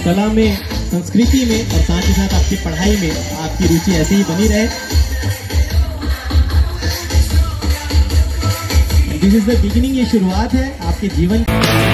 कला में, संस्कृति में और साथ ही साथ आपकी पढ़ाई में आपकी रुचि ऐसे ही बनी रहे। दिस इज द बिगिनिंग, ये शुरुआत है आपके जीवन की।